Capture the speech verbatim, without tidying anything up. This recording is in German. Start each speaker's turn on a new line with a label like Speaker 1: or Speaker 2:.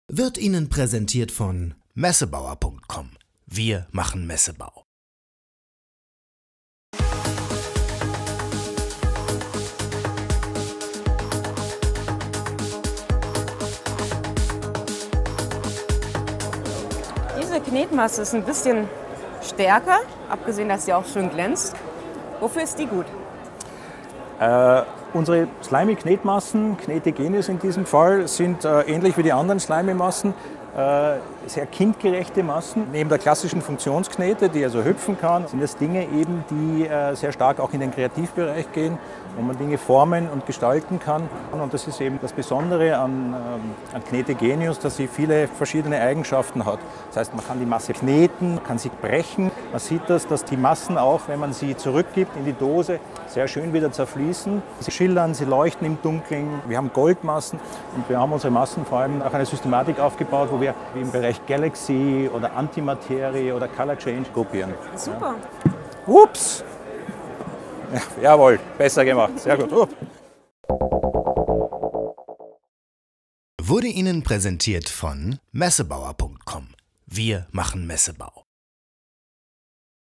Speaker 1: Wird Ihnen präsentiert von Messebauer Punkt com. Wir machen Messebau.
Speaker 2: Diese Knetmasse ist ein bisschen stärker, abgesehen, dass sie auch schön glänzt. Wofür ist die gut?
Speaker 3: Äh, unsere Slimy-Knetmassen, Knetegenius in diesem Fall, sind äh, ähnlich wie die anderen Slimy-Massen äh, sehr kindgerechte Massen. Neben der klassischen Funktionsknete, die also hüpfen kann, sind das Dinge eben, die äh, sehr stark auch in den Kreativbereich gehen, wo man Dinge formen und gestalten kann. Und das ist eben das Besondere an, ähm, an Knetegenius, dass sie viele verschiedene Eigenschaften hat. Das heißt, man kann die Masse kneten, man kann sie brechen. Man sieht das, dass die Massen auch, wenn man sie zurückgibt in die Dose, sehr schön wieder zerfließen. Sie schillern, sie leuchten im Dunkeln. Wir haben Goldmassen und wir haben unsere Massen vor allem nach einer Systematik aufgebaut, wo wir im Bereich Galaxy oder Antimaterie oder Color Change gruppieren.
Speaker 2: Super.
Speaker 3: Ja. Ups! Ja, jawohl, besser gemacht. Sehr gut. Up.
Speaker 1: Wurde Ihnen präsentiert von Messebauer Punkt com. Wir machen Messebau.